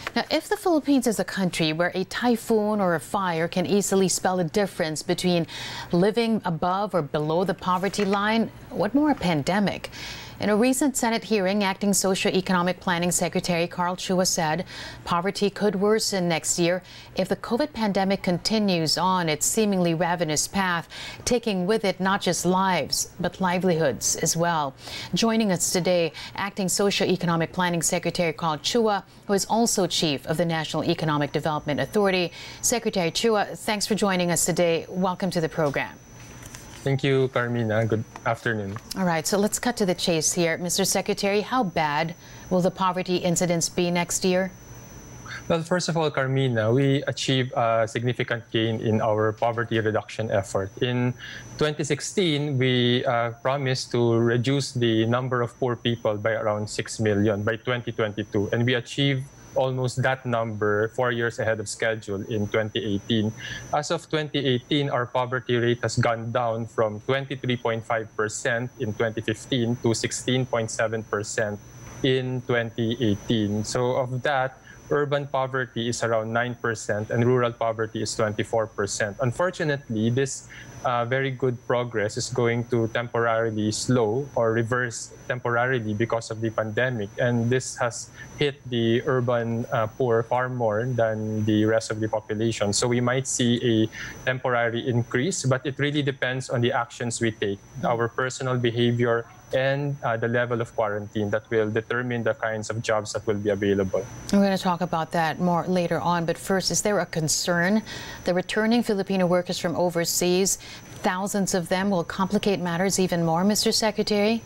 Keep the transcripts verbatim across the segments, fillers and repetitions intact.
Now, if the Philippines is a country where a typhoon or a fire can easily spell a difference between living above or below the poverty line, what more a pandemic? In a recent Senate hearing, Acting Socio-Economic Planning Secretary Carl Chua said poverty could worsen next year if the COVID pandemic continues on its seemingly ravenous path, taking with it not just lives, but livelihoods as well. Joining us today, Acting Socio-Economic Planning Secretary Carl Chua, who is also Chief of the National Economic Development Authority. Secretary Chua, thanks for joining us today. Welcome to the program. Thank you, Carmina. Good afternoon. All right, so let's cut to the chase here. Mister Secretary, how bad will the poverty incidence be next year? Well, first of all, Carmina, we achieved a significant gain in our poverty reduction effort. In twenty sixteen, we uh, promised to reduce the number of poor people by around six million by twenty twenty-two, and we achieved almost that number four years ahead of schedule in twenty eighteen. As of twenty eighteen, our poverty rate has gone down from twenty-three point five percent in twenty fifteen to sixteen point seven percent in twenty eighteen. So of that, urban poverty is around nine percent and rural poverty is twenty-four percent. Unfortunately, this uh, very good progress is going to temporarily slow or reverse temporarily because of the pandemic. And this has hit the urban uh, poor far more than the rest of the population. So we might see a temporary increase, but it really depends on the actions we take, our personal behavior, and uh, the level of quarantine that will determine the kinds of jobs that will be available. We're going to talk about that more later on, but first, is there a concern that returning Filipino workers from overseas, thousands of them, will complicate matters even more, Mister Secretary?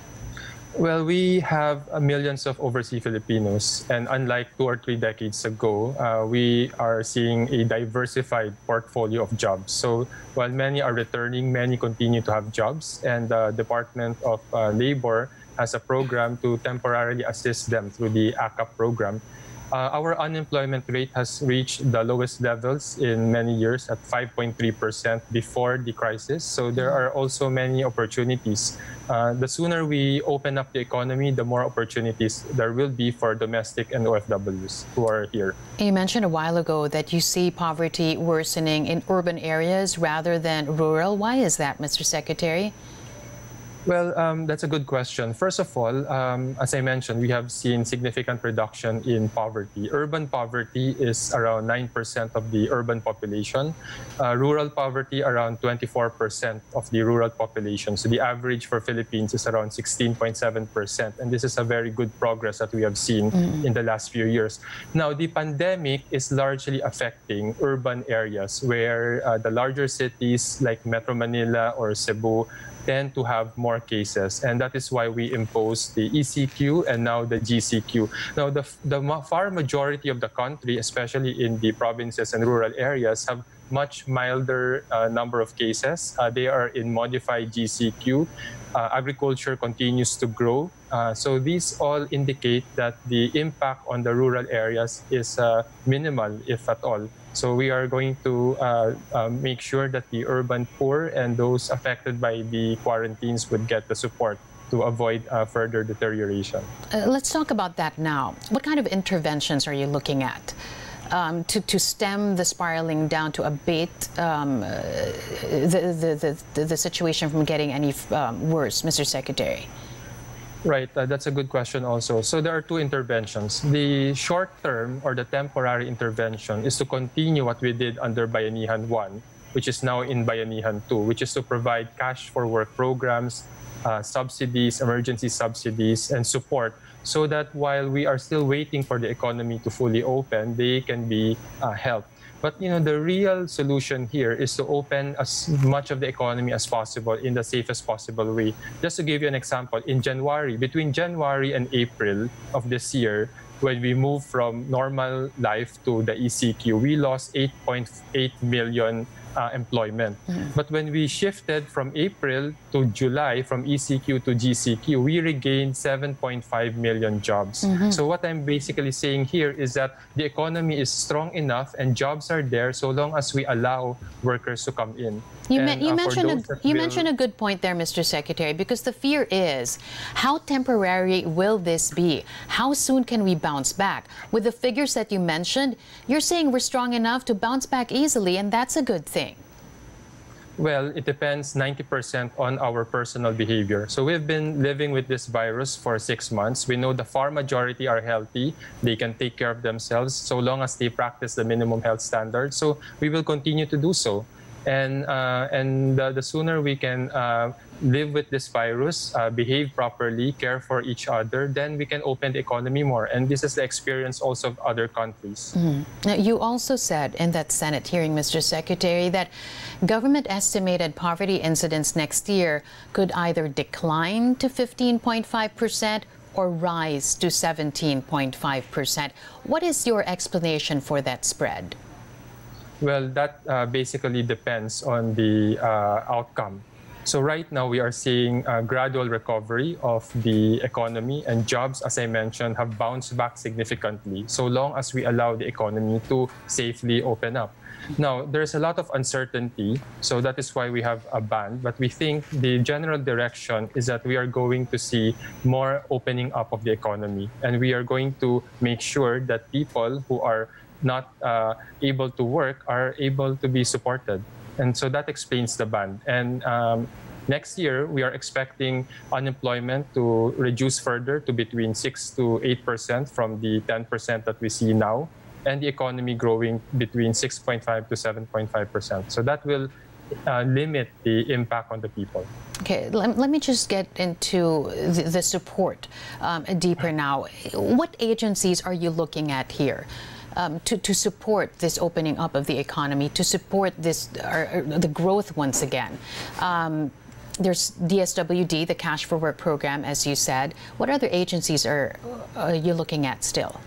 Well, we have uh, millions of overseas Filipinos, and unlike two or three decades ago, uh, we are seeing a diversified portfolio of jobs. So while many are returning, many continue to have jobs, and the Department of uh, Labor has a program to temporarily assist them through the A C A P program. Uh, our unemployment rate has reached the lowest levels in many years at five point three percent before the crisis. So there are also many opportunities. Uh, the sooner we open up the economy, the more opportunities there will be for domestic and O F Ws who are here. You mentioned a while ago that you see poverty worsening in urban areas rather than rural. Why is that, Mister Secretary? Well, um, that's a good question. First of all, um, as I mentioned, we have seen significant reduction in poverty. Urban poverty is around nine percent of the urban population. Uh, rural poverty, around twenty-four percent of the rural population. So the average for Philippines is around sixteen point seven percent. And this is a very good progress that we have seen mm-hmm. in the last few years. Now, the pandemic is largely affecting urban areas where uh, the larger cities like Metro Manila or Cebu tend to have more cases, and that is why we impose the E C Q and now the G C Q. Now, the, the far majority of the country, especially in the provinces and rural areas, have much milder uh, number of cases. Uh, they are in modified G C Q. Uh, agriculture continues to grow. Uh, so these all indicate that the impact on the rural areas is uh, minimal, if at all. So we are going to uh, uh, make sure that the urban poor and those affected by the quarantines would get the support to avoid uh, further deterioration. Uh, let's talk about that now. What kind of interventions are you looking at um, to, to stem the spiraling down, to abate um, uh, the, the, the, the situation from getting any um, worse, Mister Secretary? Right, uh, that's a good question also. So there are two interventions. The short-term or the temporary intervention is to continue what we did under Bayanihan one, which is now in Bayanihan two, which is to provide cash for work programs, uh, subsidies, emergency subsidies, and support, so that while we are still waiting for the economy to fully open, they can be uh, helped. But you know, the real solution here is to open as much of the economy as possible in the safest possible way. Just to give you an example, in January, between January and April of this year, when we moved from normal life to the E C Q, we lost eight point eight million uh, employment. Mm-hmm. But when we shifted from April to July, from E C Q to G C Q, we regained seven point five million jobs. Mm-hmm. So what I'm basically saying here is that the economy is strong enough and jobs are there so long as we allow workers to come in. You, and, me you, uh, mentioned a, you will... mentioned a good point there, Mister Secretary, because the fear is, how temporary will this be? How soon can we bounce back? With the figures that you mentioned, you're saying we're strong enough to bounce back easily, and that's a good thing. Well, it depends ninety percent on our personal behavior. So we've been living with this virus for six months. We know the far majority are healthy. They can take care of themselves so long as they practice the minimum health standards. So we will continue to do so. And, uh, and uh, the sooner we can uh, live with this virus, uh, behave properly, care for each other, then we can open the economy more. And this is the experience also of other countries. Mm-hmm. Now, you also said in that Senate hearing, Mister Secretary, that government estimated poverty incidence next year could either decline to fifteen point five percent or rise to seventeen point five percent. What is your explanation for that spread? Well, that uh, basically depends on the uh, outcome. So right now we are seeing a gradual recovery of the economy, and jobs, as I mentioned, have bounced back significantly so long as we allow the economy to safely open up. Now, there's a lot of uncertainty, so that is why we have a ban. But we think the general direction is that we are going to see more opening up of the economy, and we are going to make sure that people who are not uh, able to work are able to be supported. And so that explains the ban. And um, next year, we are expecting unemployment to reduce further to between six to eight percent from the ten percent that we see now, and the economy growing between six point five to seven point five percent. So that will uh, limit the impact on the people. Okay, let, let me just get into the, the support um, deeper now. What agencies are you looking at here? Um, to, to support this opening up of the economy, to support this uh, the growth once again. Um, there's D S W D, the Cash for Work program, as you said. What other agencies are, are you looking at still?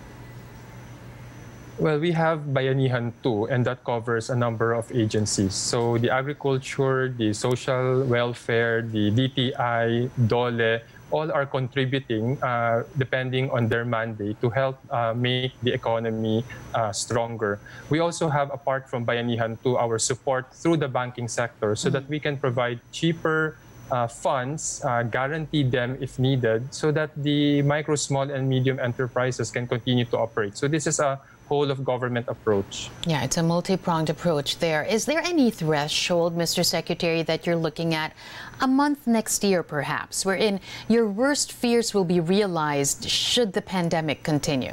Well, we have Bayanihan two, and that covers a number of agencies. So the agriculture, the social welfare, the D T I, DOLE, all are contributing uh, depending on their mandate to help uh, make the economy uh, stronger. We also have, apart from Bayanihan two, our support through the banking sector so mm-hmm. that we can provide cheaper uh, funds, uh, guarantee them if needed, so that the micro, small, and medium enterprises can continue to operate. So this is a whole of government approach. Yeah, it's a multi-pronged approach there. Is there any threshold, Mister Secretary, that you're looking at a month next year, perhaps, wherein your worst fears will be realized should the pandemic continue?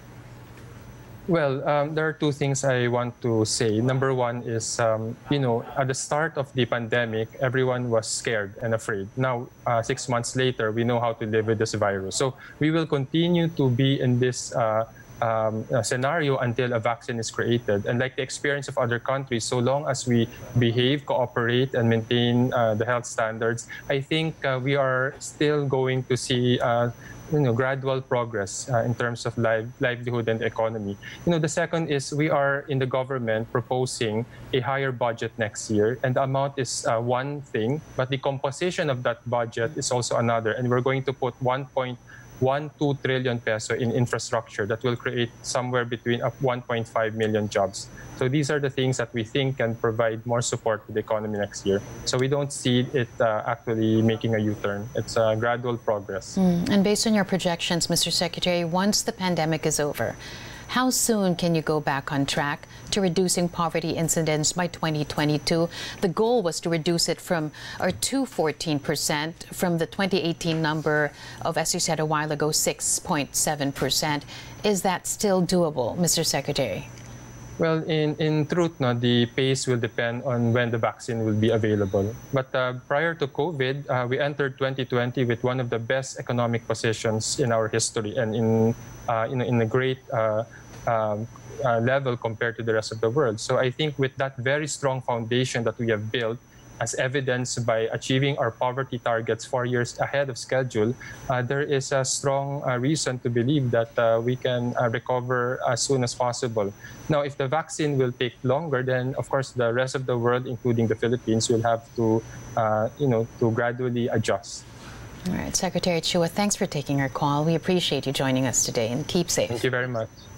Well, um, there are two things I want to say. Number one is, um, you know, at the start of the pandemic, everyone was scared and afraid. Now, uh, six months later, we know how to live with this virus. So we will continue to be in this uh, Um, a scenario until a vaccine is created. And like the experience of other countries, so long as we behave, cooperate, and maintain uh, the health standards, I think uh, we are still going to see uh, you know, gradual progress uh, in terms of live, livelihood and economy. You know, the second is we are in the government proposing a higher budget next year, and the amount is uh, one thing, but the composition of that budget is also another. And we're going to put one point one two trillion peso in infrastructure that will create somewhere between up one point five million jobs. So these are the things that we think can provide more support to the economy next year. So we don't see it uh, actually making a U-turn. It's a gradual progress. Mm. And based on your projections, Mister Secretary, once the pandemic is over, how soon can you go back on track to reducing poverty incidence by twenty twenty-two? The goal was to reduce it from or to fourteen percent from the twenty eighteen number of, as you said a while ago, six point seven percent. Is that still doable, Mister Secretary? Well, in, in truth, no, the pace will depend on when the vaccine will be available. But uh, prior to COVID, uh, we entered twenty twenty with one of the best economic positions in our history, and in, uh, in, in a great uh, um, uh, level compared to the rest of the world. So I think with that very strong foundation that we have built, as evidenced by achieving our poverty targets four years ahead of schedule, uh, there is a strong uh, reason to believe that uh, we can uh, recover as soon as possible. Now, if the vaccine will take longer, then of course the rest of the world, including the Philippines, will have to, uh, you know, to gradually adjust. All right, Secretary Chua, thanks for taking our call. We appreciate you joining us today, and keep safe. Thank you very much.